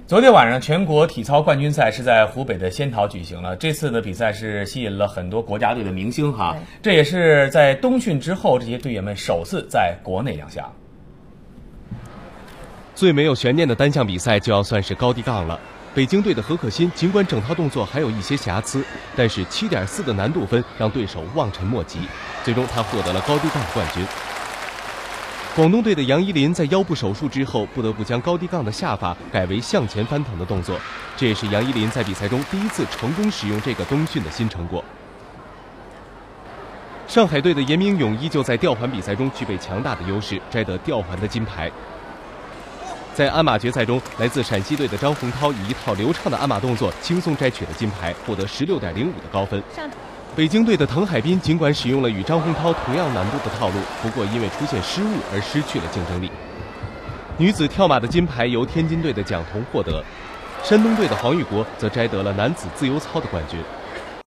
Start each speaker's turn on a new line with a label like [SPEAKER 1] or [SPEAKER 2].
[SPEAKER 1] 昨天晚上，全国体操冠军赛是在湖北的仙桃举行了。这次的比赛是吸引了很多国家队的明星哈，这也是在冬训之后，这些队员们首次在国内亮相。
[SPEAKER 2] 最没有悬念的单项比赛就要算是高低杠了。北京队的何可欣尽管整套动作还有一些瑕疵，但是7.4的难度分让对手望尘莫及，最终他获得了高低杠冠军。广东队的杨依林在腰部手术之后，不得不将高低杠的下法改为向前翻腾的动作，这也是杨依林在比赛中第一次成功使用这个冬训的新成果。上海队的严明勇依旧在吊环比赛中具备强大的优势，摘得吊环的金牌。在鞍马决赛中，来自陕西队的张洪涛以一套流畅的鞍马动作轻松摘取了金牌，获得16.05的高分。北京队的滕海滨尽管使用了与张洪涛同样难度的套路，不过因为出现失误而失去了竞争力。女子跳马的金牌由天津队的蒋彤获得，山东队的黄玉国则摘得了男子自由操的冠军。